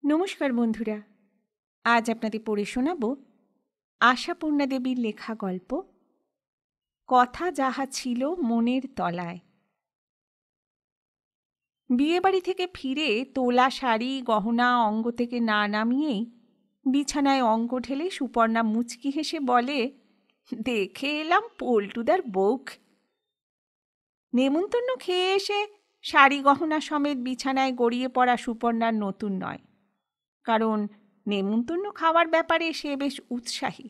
নমস্কার বন্ধুরা, আজ আপনাদের পড়ে শোনাব আশাপূর্ণা দেবীর লেখা গল্প কথা যাহা ছিল মনের তলায়। বিয়েবাড়ি থেকে ফিরে তোলা শাড়ি গহনা অঙ্গ থেকে না নামিয়েই বিছানায় অঙ্ক ঢেলে সুপর্ণা মুচকি হেসে বলে, দেখে এলাম পল্টুদার বউক। নেমন্তন্ন খেয়ে এসে শাড়ি গহনা সমেত বিছানায় গড়িয়ে পড়া সুপর্ণার নতুন নয়, কারণ নেমন্তন্ন খাওয়ার ব্যাপারে সে বেশ উৎসাহী।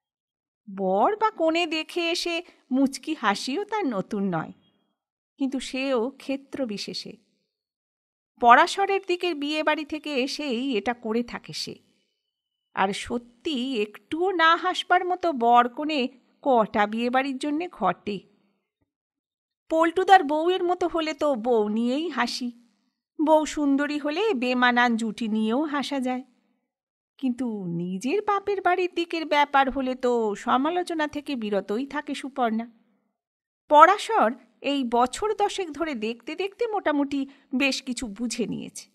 বর বা কনে দেখে এসে মুচকি হাসিও তার নতুন নয়, কিন্তু সেও ক্ষেত্র বিশেষে। পরাশরের দিকের বিয়ে বাড়ি থেকে এসেই এটা করে থাকে সে। আর সত্যি একটুও না হাসবার মতো বর কনে কটা বিয়ে বাড়ির জন্যে ঘটে। পল্টুদার বউয়ের মতো হলে তো বউ নিয়েই হাসি, বউ সুন্দরী হলে বেমানান জুটি নিয়েও হাসা যায়। কিন্তু নিজের বাপের বাড়ির দিকের ব্যাপার হলে তো সমালোচনা থেকে বিরতই থাকে সুপর্ণা। পরাশর এই বছর দশেক ধরে দেখতে দেখতে মোটামুটি বেশ কিছু বুঝে নিয়েছে।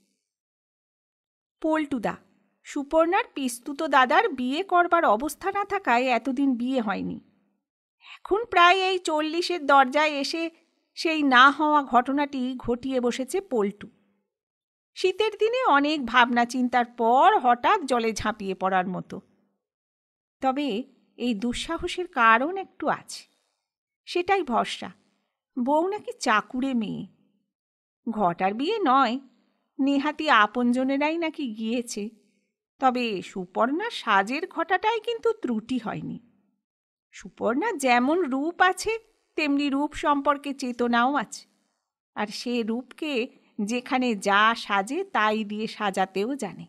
পল্টুদা, সুপর্ণার পিস্তুত দাদার বিয়ে করবার অবস্থা না থাকায় এতদিন বিয়ে হয়নি। এখন প্রায় এই 40-এর দরজায় এসে সেই না হওয়া ঘটনাটি ঘটিয়ে বসেছে পল্টু। শীতের দিনে অনেক ভাবনা চিন্তার পর হঠাৎ জলে ঝাঁপিয়ে পড়ার মতো। তবে এই দুঃসাহসের কারণ একটু আছে, সেটাই ভরসা। বউ নাকি চাকুরে মেয়ে। ঘটার বিয়ে নয়, নেহাতি আপনজনেরাই নাকি গিয়েছে। তবে সুপর্ণার সাজের ঘটাটাই কিন্তু ত্রুটি হয়নি। সুপর্ণা যেমন রূপ আছে তেমনি রূপ সম্পর্কে চেতনাও আছে, আর সে রূপকে যেখানে যা সাজে তাই দিয়ে সাজাতেও জানে।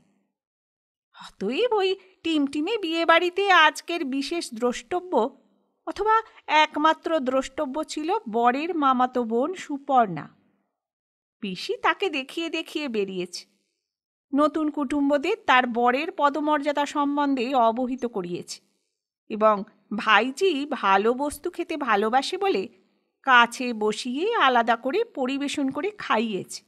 অতএব ওই টিমটিমে বিয়ে বাড়িতে আজকের বিশেষ দ্রষ্টব্য অথবা একমাত্র দ্রষ্টব্য ছিল বরের মামাতো বোন সুপর্ণা। পিসি তাকে দেখিয়ে দেখিয়ে বেরিয়েছে, নতুন কুটুম্বদের তার বরের পদমর্যাদা সম্বন্ধে অবহিত করিয়েছে, এবং ভাইজি ভালো বস্তু খেতে ভালোবাসে বলে কাছে বসিয়ে আলাদা করে পরিবেশন করে খাইয়েছে।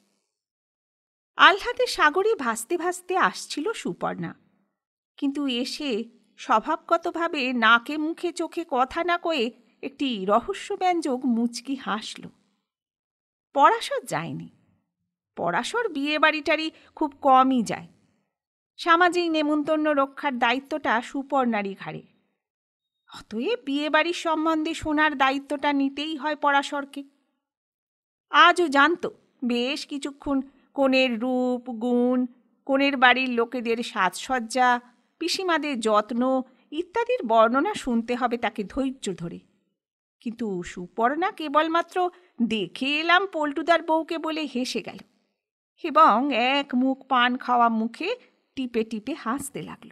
আহ্লাদে সাগরে ভাসতে ভাসতে আসছিল সুপর্ণা, কিন্তু এসে স্বভাবগতভাবে নাকে মুখে চোখে কথা না কয়ে একটি রহস্যব্যঞ্জক মুচকি হাসল। পরাশর যায়নি। পরাশর বিয়ে বাড়িটারি খুব কমই যায়। সামাজিক নেমন্তন্ন রক্ষার দায়িত্বটা সুপর্ণারই ঘাড়ে। অতএব বিয়ে বাড়ির সম্বন্ধে শোনার দায়িত্বটা নিতেই হয় পরাশরকে। আজও জানত বেশ কিছুক্ষণ কনের রূপ গুণ, কনের বাড়ির লোকেদের সাজসজ্জা, পিসিমাদের যত্ন ইত্যাদির বর্ণনা শুনতে হবে তাকে ধৈর্য ধরে। কিন্তু সুপর্ণা কেবলমাত্র দেখে এলাম পল্টুদার বউকে বলে হেসে গেল, এবং এক মুখ পান খাওয়া মুখে টিপে টিপে হাসতে লাগল।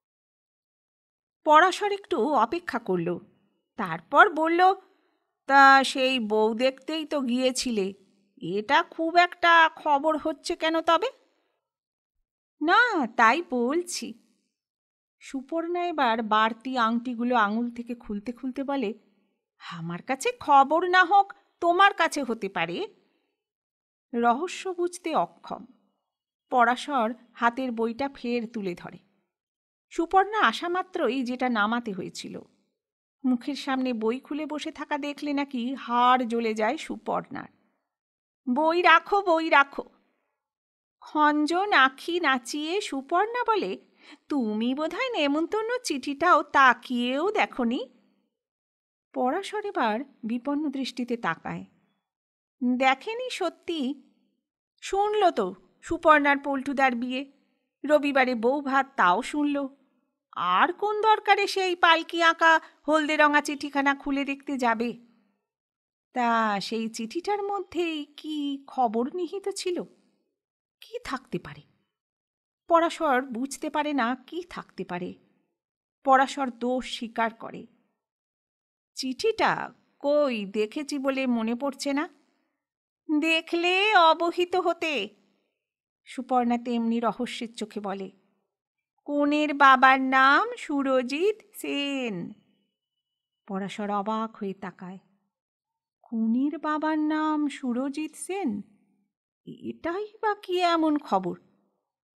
পরাশর একটু অপেক্ষা করল, তারপর বলল, তা সেই বউ দেখতেই তো গিয়েছিলে, এটা খুব একটা খবর হচ্ছে কেন তবে? না, তাই বলছি। সুপর্ণা এবার বাড়তি আংটিগুলো আঙুল থেকে খুলতে খুলতে বলে, আমার কাছে খবর না হোক তোমার কাছে হতে পারে। রহস্য বুঝতে অক্ষম। পরাশর হাতের বইটা ফের তুলে ধরে। সুপর্ণা আসা মাত্রই যেটা নামাতে হয়েছিল। মুখের সামনে বই খুলে বসে থাকা দেখলে নাকি হাড় জ্বলে যায় সুপর্ণার। বই রাখো, বই রাখো। খঞ্জন আঁখি নাচিয়ে সুপর্ণা বলে, তুমি বোধহয় নেমন্তন্ন চিঠিটাও তাকিয়েও দেখনি। পরাশর এবার বিপন্ন দৃষ্টিতে তাকায়। দেখেনি সত্যি। শুনল তো সুপর্ণার পল্টুদার বিয়ে, রবিবারে বউ ভাত তাও শুনল। আর কোন দরকারে সেই পালকি আঁকা হলদে রঙা চিঠিখানা খুলে দেখতে যাবে? তা সেই চিঠিটার মধ্যেই কি খবর নিহিত ছিল? কি থাকতে পারে? পরাশর বুঝতে পারে না কি থাকতে পারে। পরাশর দোষ স্বীকার করে। চিঠিটা কই দেখেছি বলে মনে পড়ছে না। দেখলে অবহিত হতে। সুপর্ণা তেমনি রহস্যের চোখে বলে, কনের বাবার নাম সুরজিৎ সেন। পরাশর অবাক হয়ে তাকায়। কনের বাবার নাম সুরজিৎ সেন? এটাই বা কি এমন খবর?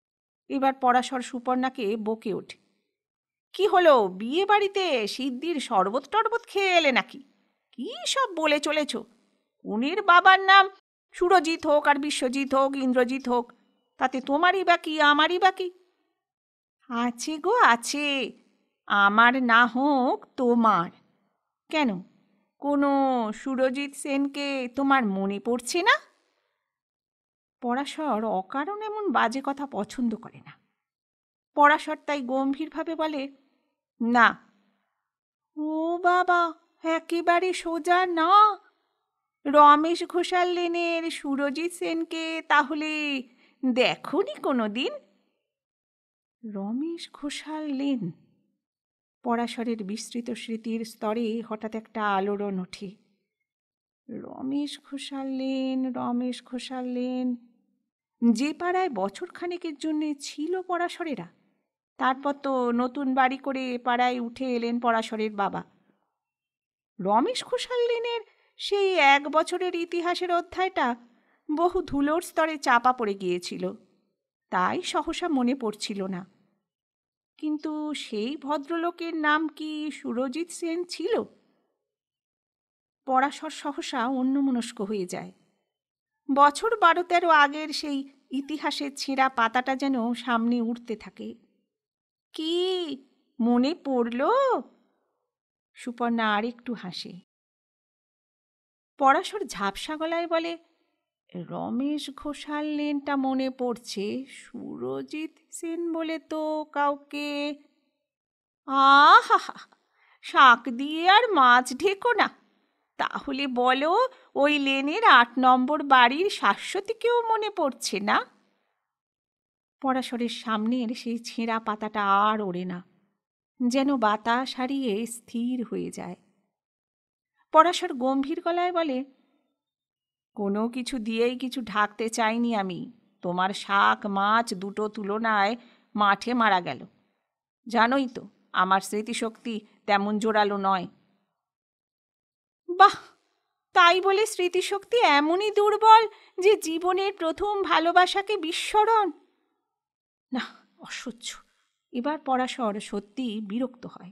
এবার পরাশর সুপর্ণাকে বকে ওঠে। কি হলো, বিয়ে বাড়িতে সিদ্ধির শরবত টরবত খেয়ে এলে নাকি? কি সব বলে চলেছ? উনির বাবার নাম সুরজিৎ হোক আর বিশ্বজিৎ হোক, ইন্দ্রজিৎ হোক, তাতে তোমারই বা কি, আমারই বা কি? আছে গো আছে, আমার না হোক তোমার। কেন, কোনো সুরজিৎ সেনকে তোমার মনে পড়ছে না? পরাশর অকারণ এমন বাজে কথা পছন্দ করে না। পরাশর তাই গম্ভীরভাবে বলে, না। ও বাবা, একেবারে সোজা না? রমেশ ঘোষাল লেনের সুরজিৎ সেনকে তাহলে দেখোনি কোনো দিন? রমেশ ঘোষাল লেন। পরাশরের বিস্তৃত স্মৃতির স্তরে হঠাৎ একটা আলোড়ন ওঠে। রমেশ ঘোষাল লেন, রমেশ ঘোষাল লেন, যে পাড়ায় বছরখানেকের জন্যে ছিল পরাশরেরা, তারপর তো নতুন বাড়ি করে পাড়ায় উঠে এলেন পরাশরের বাবা। রমেশ ঘোষাল লেনের সেই 1 বছরের ইতিহাসের অধ্যায়টা বহু ধুলোর স্তরে চাপা পড়ে গিয়েছিল, তাই সহসা মনে পড়ছিল না। কিন্তু সেই ভদ্রলোকের নাম কি সুরজিৎ সেন ছিল? পরাশর সহসা অন্যমনস্ক হয়ে যায়। বছর 12-13 আগের সেই ইতিহাসের ছেঁড়া পাতাটা যেন সামনে উঠতে থাকে। কি মনে পড়ল? সুপর্ণা আর একটু হাসে। পরাশর ঝাপসা গলায় বলে, রমেশ ঘোষাল লেনটা মনে পড়ছে, সুরজিৎ সেন বলে তো কাউকে। আহা, শাক দিয়ে আর মাছ ঢেকো না। তাহলে বলো, ওই লেনের 8 নম্বর বাড়ির শাশ্বতীকেও মনে পড়ছে না? পরাশরের সামনের সেই ছেঁড়া পাতাটা আর ওড়ে না, যেন বাতাস হারিয়ে স্থির হয়ে যায়। পরাশর গম্ভীর গলায় বলে, কোনো কিছু দিয়েই কিছু ঢাকতে চাইনি আমি। তোমার শাক মাছ দুটো তুলনায় মাঠে মারা গেল। জানোই তো আমার স্মৃতিশক্তি তেমন জোরালো নয়। বাহ, তাই বলে স্মৃতিশক্তি এমনই দুর্বল যে জীবনের প্রথম ভালোবাসাকে বিস্মরণ? না, অসহ্য। এবার পরাশর সত্যি বিরক্ত হয়।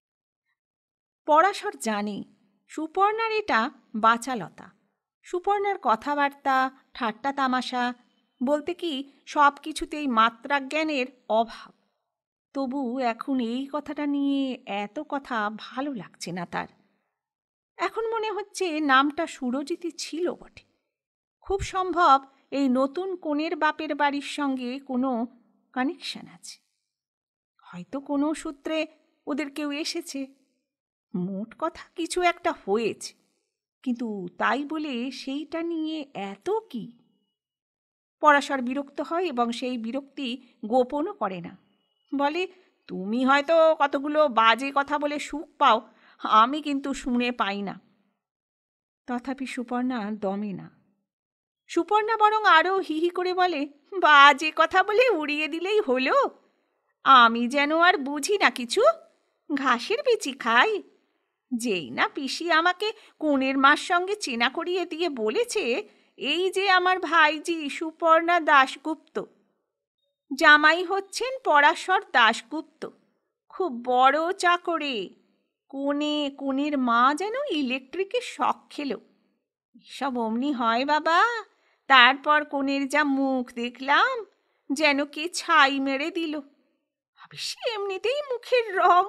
পরাশর জানে সুপর্ণার এটা বাচালতা। সুপর্ণার কথাবার্তা, ঠাট্টা তামাশা, বলতে কি সব কিছুতেই মাত্রাজ্ঞানের অভাব। তবু এখন এই কথাটা নিয়ে এত কথা ভালো লাগছে না তার। এখন মনে হচ্ছে নামটা সুরজিৎই ছিল বটে। খুব সম্ভব এই নতুন কনের বাপের বাড়ির সঙ্গে কোনো কানেকশন আছে। হয়তো কোনো সূত্রে ওদের কেউ এসেছে। মোট কথা কিছু একটা হয়েছে, কিন্তু তাই বলে সেইটা নিয়ে এত কি? পরাশর বিরক্ত হয় এবং সেই বিরক্তি গোপনও করে না। বলে, তুমি হয়তো কতগুলো বাজে কথা বলে সুখ পাও, আমি কিন্তু শুনে পাই না। তথাপি সুপর্ণা দমে না। সুপর্ণা বরং আরও হিহি করে বলে, বাজে কথা বলে উড়িয়ে দিলেই হলো। আমি যেন আর বুঝি না কিছু, ঘাসের বিচি খাই। যেই না পিসি আমাকে কনের মার সঙ্গে চেনা করিয়ে দিয়ে বলেছে, এই যে আমার ভাইজি সুপর্ণা দাশগুপ্ত, জামাই হচ্ছেন পরাশর দাশগুপ্ত, খুব বড় চাকরে। কনের মা যেন ইলেকট্রিকের শক খেলো। এসব অমনি হয় বাবা? তারপর কনের যা মুখ দেখলাম, যেন কে ছাই মেরে দিল। সে এমনিতেই মুখের রং।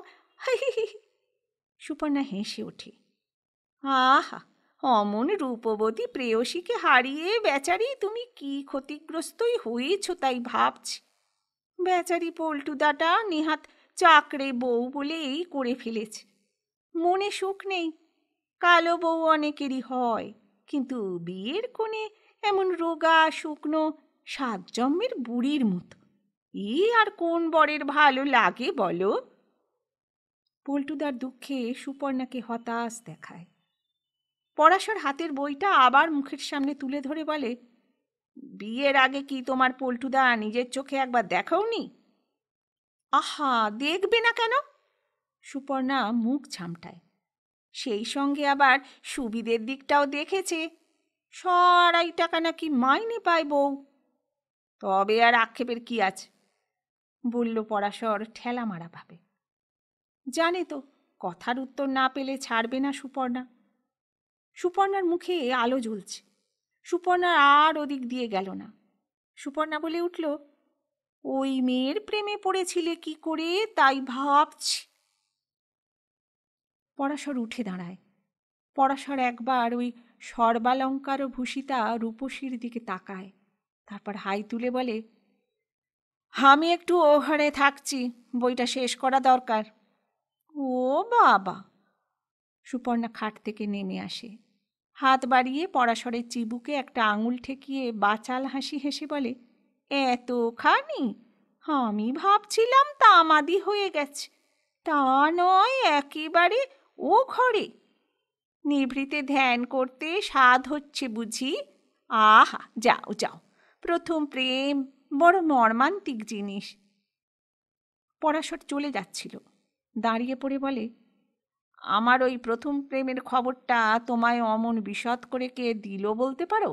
সুপর্ণা হেসে ওঠে। আহা, অমন রূপবতী প্রেয়সীকে হারিয়ে বেচারি তুমি কি ক্ষতিগ্রস্তই হয়েছ তাই ভাবছি। বেচারি পল্টুদাটা নেহাত চাকরে বউ বলেই করে ফেলেছে। মনে সুখ নেই। কালো বউ অনেকেরই হয়, কিন্তু বিয়ের কোণে এমন রোগা শুকনো 7 জন্মের বুড়ির মতো, আর কোন বরের ভালো লাগে বলো? পল্টুদার দুঃখে সুপর্ণাকে হতাশ দেখায়। পরাশর হাতের বইটা আবার মুখের সামনে তুলে ধরে বলে, বিয়ের আগে কি তোমার পল্টুদা নিজের চোখে একবার দেখাওনি? আহা, দেখবে না কেন? সুপর্ণা মুখ ঝামটায়। সেই সঙ্গে আবার সুবিধের দিকটাও দেখেছে। 2.5 টাকা নাকি মাইনে পায় বউ। তবে আর আক্ষেপের কি আছে? বলল পরাশর ঠেলা মারা ভাবে। জানে তো কথার উত্তর না পেলে ছাড়বে না সুপর্ণা। সুপর্ণার মুখে আলো জ্বলছে। সুপর্ণা আর ওদিক দিয়ে গেল না। সুপর্ণা বলে উঠল, ওই মেয়ের প্রেমে পড়েছিলে কি করে তাই ভাবছি। পরাশর উঠে দাঁড়ায়। পরাশর একবার ওই সর্বালঙ্কার ভূষিতা রূপসীর দিকে তাকায়, তারপর হাই তুলে বলে, আমি একটু ও ঘরে থাকছি, বইটা শেষ করা দরকার। ও বাবা! সুপর্ণা খাট থেকে নেমে আসে, হাত বাড়িয়ে পরাশরের চিবুকে একটা আঙুল ঠেকিয়ে বাচাল হাসি হেসে বলে, এতখানি? আমি ভাবছিলাম তামাদি হয়ে গেছে। তা নয়, একেবারে ও ঘরে নিভৃতে ধ্যান করতে স্বাদ হচ্ছে বুঝি? আহা, যাও যাও, প্রথম প্রেম বড় মর্মান্তিক জিনিস। পরাশর চলে যাচ্ছিল, দাঁড়িয়ে পড়ে বলে, আমার ওই প্রথম প্রেমের খবরটা তোমায় অমন বিশদ করে কে দিল বলতে পারো?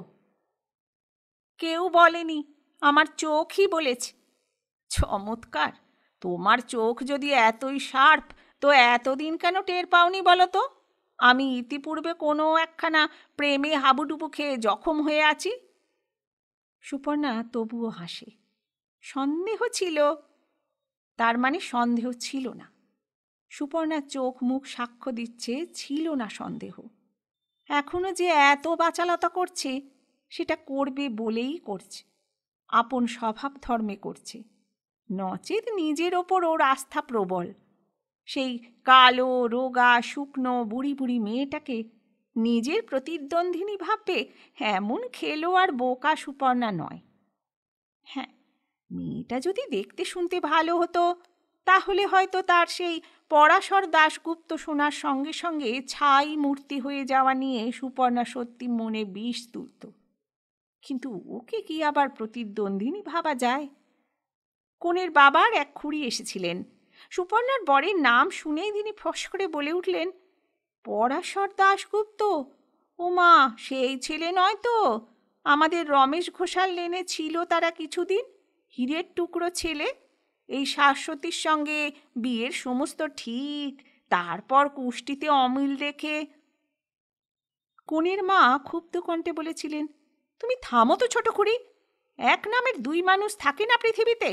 কেউ বলেনি, আমার চোখই বলেছে। চমৎকার! তোমার চোখ যদি এতই শার্প, তো এতদিন কেন টের পাওনি বলো তো? আমি ইতিপূর্বে কোনো একখানা প্রেমে হাবুডুবু খেয়ে জখম হয়ে আছি। সুপর্ণা তবুও হাসে। সন্দেহ ছিল? তার মানে সন্দেহ ছিল না। সুপর্ণার চোখ মুখ সাক্ষ্য দিচ্ছে ছিল না সন্দেহ। এখনো যে এত বাচালতা করছে, সেটা করবে বলেই করছে, আপন স্বভাব ধর্মে করছে, নচেত নিজের ওপর ওর আস্থা প্রবল। সেই কালো রোগা শুকনো বুড়ি বুড়ি মেয়েটাকে নিজের প্রতিদ্বন্দ্বিনী ভাববে, এমন খেলো আর বোকা সুপর্ণা নয়। হ্যাঁ, মেয়েটা যদি দেখতে শুনতে ভালো হতো, তাহলে হয়তো তার সেই পরাশর দাশগুপ্ত শোনার সঙ্গে সঙ্গে ছাই মূর্তি হয়ে যাওয়া নিয়ে সুপর্ণা সত্যি মনে বিষ তুলত। কিন্তু ওকে কি আবার প্রতিদ্বন্দ্বিনী ভাবা যায়? কনের বাবার এক খুড়ি এসেছিলেন। সুপর্ণার বরের নাম শুনেই তিনি ফস করে বলে উঠলেন, পরাশর দাশগুপ্ত? ও মা, সেই ছেলে নয় তো? আমাদের রমেশ ঘোষাল লেনে ছিল তারা কিছুদিন, হীরের টুকরো ছেলে। এই শাশ্বতীর সঙ্গে বিয়ের সমস্ত ঠিক, তারপর কুষ্টিতে অমিল দেখে। কনের মা ক্ষুব্ধ কণ্ঠে বলেছিলেন, তুমি থামো তো ছোট খুড়ি, এক নামের দুই মানুষ থাকে না পৃথিবীতে।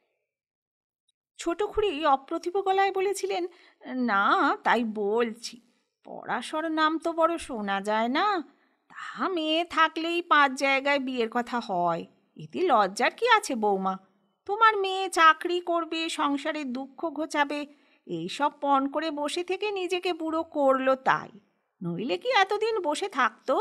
ছোট খুড়ি অপ্রতিভ গলায় বলেছিলেন, না তাই বলছি, পরাশর নাম তো বড় শোনা যায় না, তা মেয়ে থাকলেই 5 জায়গায় বিয়ের কথা হয়, এতে লজ্জার কি আছে বৌমা? তোমার মেয়ে চাকরি করবে, সংসারের দুঃখ ঘোচাবে, এইসব পণ করে বসে থেকে নিজেকে বুড়ো করলো তাই, নইলে কি এতদিন বসে থাকতো?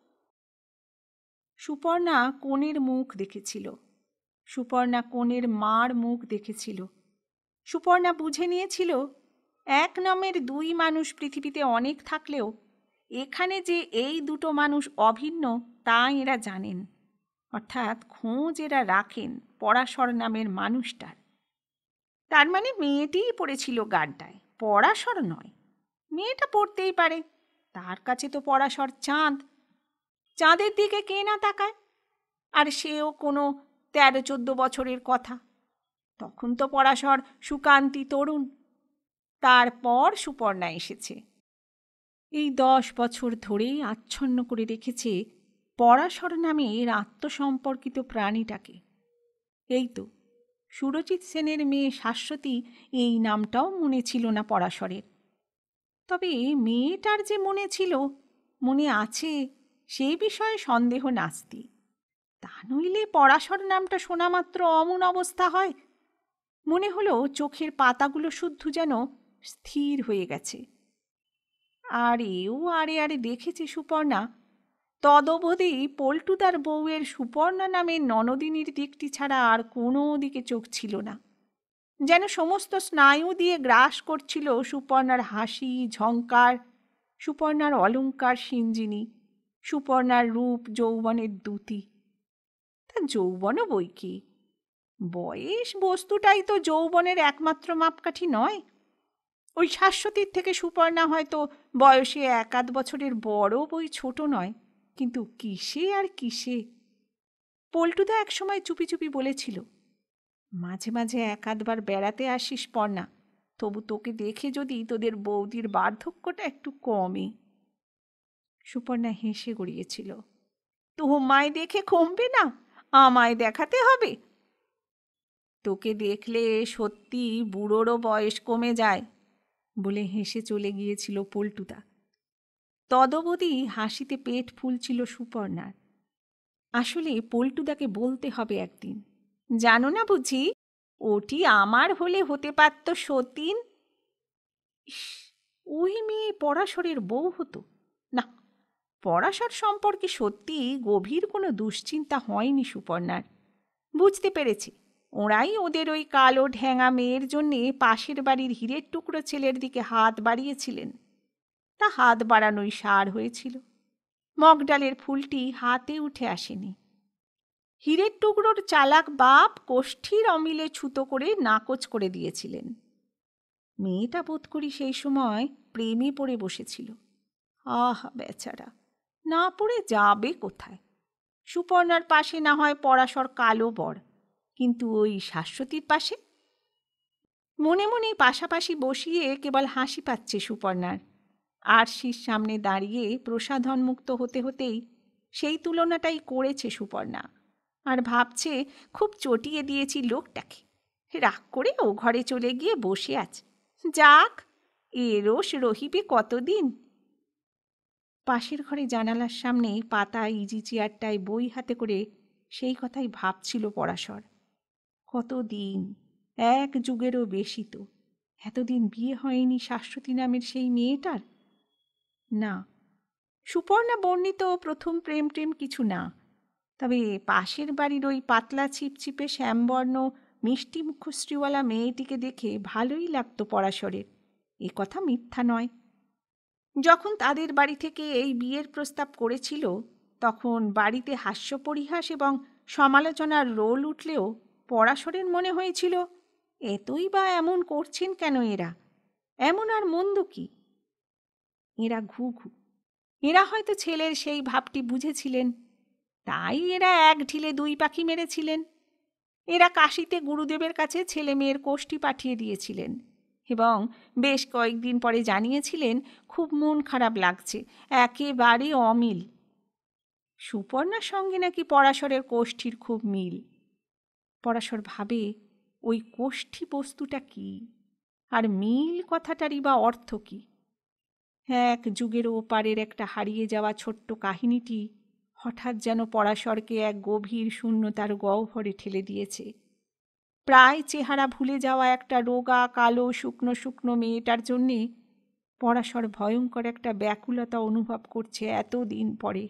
সুপর্ণা কনের মুখ দেখেছিল, সুপর্ণা কনের মার মুখ দেখেছিল। সুপর্ণা বুঝে নিয়েছিল, এক নামের দুই মানুষ পৃথিবীতে অনেক থাকলেও এখানে যে এই দুটো মানুষ অভিন্ন তা এরা জানেন, অর্থাৎ খোঁজ এরা রাখেন পরাশর নামের মানুষটার। তার মানে মেয়েটিই পড়েছিল গাড্ডায়, পরাশর নয়। মেয়েটা পড়তেই পারে, তার কাছে তো পরাশর চাঁদ, চাঁদের দিকে কে না তাকায়? আর সেও কোনো 13-14 বছরের কথা। তখন তো পরাশর সুকান্তি তরুণ। তারপর সুপর্ণা এসেছে। এই 10 বছর ধরেই আচ্ছন্ন করে রেখেছে পরাশর নামের আত্মসম্পর্কিত প্রাণীটাকে। এই তো সুরজিৎ সেনের মেয়ে শাশ্বতী, এই নামটাও মনে ছিল না পরাশরের। তবে মেয়েটার যে মনে ছিল, মনে আছে, সেই বিষয়ে সন্দেহ নাস্তি। তা নইলে পরাশর নামটা শোনা মাত্র অমন অবস্থা হয়। মনে হলো চোখের পাতাগুলো শুদ্ধ যেন স্থির হয়ে গেছে। আর এও আরে আরে দেখেছে সুপর্ণা, তদবধি পল্টুদার বউয়ের সুপর্ণা নামের ননদিনীর দিকটি ছাড়া আর কোনো দিকে চোখ ছিল না। যেন সমস্ত স্নায়ু দিয়ে গ্রাস করছিল সুপর্ণার হাসি ঝঙ্কার, সুপর্ণার অলঙ্কার সিঞ্জিনী, সুপর্ণার রূপ যৌবনের দ্যুতি। তা যৌবনও বই কি, বয়স বস্তুটাই তো যৌবনের একমাত্র মাপকাঠি নয়। ওই শাশ্বতীর থেকে সুপর্ণা হয়তো বয়সে 1-8 বছরের বড় বই ছোট নয়, কিন্তু কিসে আর কিসে? পল্টুদা একসময় চুপি চুপি বলেছিল, মাঝে মাঝে এক আধবার বেড়াতে আসিস পর্ণা, তবু তোকে দেখে যদি তোদের বৌদির বার্ধক্যটা একটু কমে। সুপর্ণা হেসে গড়িয়েছিল। তোমায় দেখে কমবে না, আমায় দেখাতে হবে। তোকে দেখলে সত্যি বুড়োরও বয়স কমে যায় বলে হেসে চলে গিয়েছিল পল্টুদা। তদবধি হাসিতে পেট ফুলছিল সুপর্ণার। আসলে পল্টুদাকে বলতে হবে একদিন, জানো না বুঝি, ওটি আমার হলে হতে পারত সতীন। ইস, ওই মেয়ে পরাশরের বউ হতো না। পরাশর সম্পর্কে সত্যি গভীর কোনো দুশ্চিন্তা হয়নি সুপর্ণার। বুঝতে পেরেছি, ওরাই ওদের ওই কালো ঢ্যাঙা মেয়ের জন্যে পাশের বাড়ির হীরের টুকরো ছেলের দিকে হাত বাড়িয়েছিলেন। তা হাত বাড়ানোই সার হয়েছিল। মগডালের ফুলটি হাতে উঠে আসেনি। হীরের টুকরোর চালাক বাপ কোষ্ঠীর অমিলে ছুতো করে নাকচ করে দিয়েছিলেন। মেয়েটা বোধ করি সেই সময় প্রেমে পড়ে বসেছিল। আহ বেচারা, না পড়ে যাবে কোথায়? সুপর্ণার পাশে না হয় পরাশর কালো বর, কিন্তু ওই শাশ্বতীর পাশে? মনে মনে পাশাপাশি বসিয়ে কেবল হাসি পাচ্ছে সুপর্ণার। আরশির সামনে দাঁড়িয়ে প্রসাধনমুক্ত হতে হতেই সেই তুলনাটাই করেছে সুপর্ণা, আর ভাবছে খুব চটিয়ে দিয়েছি লোকটাকে। রাগ করে ও ঘরে চলে গিয়ে বসে আছে। যাক, এ রোষ রহিবে কতদিন। পাশের ঘরে জানালার সামনে পাতা ইজি চেয়ারটায় বই হাতে করে সেই কথাই ভাবছিল পরাশর। কতদিন, এক যুগেরও বেশি তো, এতদিন বিয়ে হয়নি শাশ্বতী নামের সেই মেয়েটার। না, সুপর্ণা বর্ণিত প্রথম প্রেম টেম কিছু না। তবে পাশের বাড়ির ওই পাতলা ছিপছিপে শ্যামবর্ণ মিষ্টি মুখশ্রীওয়ালা মেয়েটিকে দেখে ভালোই লাগতো পরাশরের, এ কথা মিথ্যা নয়। যখন তাদের বাড়ি থেকে এই বিয়ের প্রস্তাব করেছিল, তখন বাড়িতে হাস্য পরিহাস এবং সমালোচনার রোল উঠলেও পরাশরের মনে হয়েছিল, এতই বা এমন করছেন কেন এরা, এমন আর মন্দ কি? এরা ঘুঘু। এরা হয়তো ছেলের সেই ভাবটি বুঝেছিলেন, তাই এরা এক ঢিলে দুই পাখি মেরেছিলেন। এরা কাশিতে গুরুদেবের কাছে ছেলে মেয়ের কোষ্ঠী পাঠিয়ে দিয়েছিলেন এবং বেশ কয়েকদিন পরে জানিয়েছিলেন খুব মন খারাপ লাগছে, একেবারে অমিল। সুপর্ণার সঙ্গে নাকি পরাশরের কোষ্ঠীর খুব মিল। পরাশর ভাবে, ওই কোষ্ঠী বস্তুটা কি, আর মিল কথাটারই বা অর্থ কি? এক যুগের ওপারের একটা হারিয়ে যাওয়া ছোট্ট কাহিনীটি হঠাৎ যেন পরাশরকে এক গভীর শূন্যতার গহ্বরে ঠেলে দিয়েছে। প্রায় চেহারা ভুলে যাওয়া একটা রোগা কালো শুকনো শুকনো মেয়েটার জন্যে পরাশর ভয়ঙ্কর একটা ব্যাকুলতা অনুভব করছে এতদিন পরে।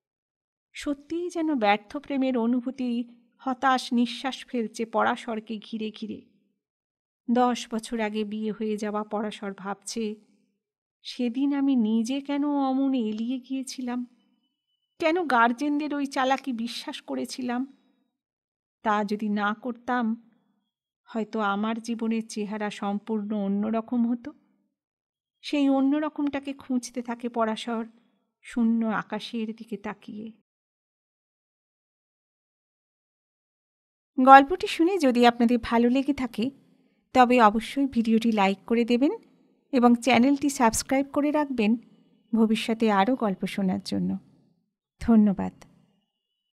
সত্যিই যেন ব্যর্থ প্রেমের অনুভূতি হতাশ নিঃশ্বাস ফেলছে পরাশরকে ঘিরে ঘিরে। 10 বছর আগে বিয়ে হয়ে যাওয়া পরাশর ভাবছে, সেদিন আমি নিজে কেন অমন এলিয়ে গিয়েছিলাম, কেন গার্জেনদের ওই চালাকি বিশ্বাস করেছিলাম। তা যদি না করতাম, হয়তো আমার জীবনের চেহারা সম্পূর্ণ অন্যরকম হতো। সেই অন্যরকমটাকে খুঁজতে থাকে পরাশর শূন্য আকাশের দিকে তাকিয়ে। গল্পটি শুনে যদি আপনাদের ভালো লেগে থাকে, তবে অবশ্যই ভিডিওটি লাইক করে দেবেন এবং চ্যানেলটি সাবস্ক্রাইব করে রাখবেন ভবিষ্যতে আরও গল্প শোনার জন্য। ধন্যবাদ।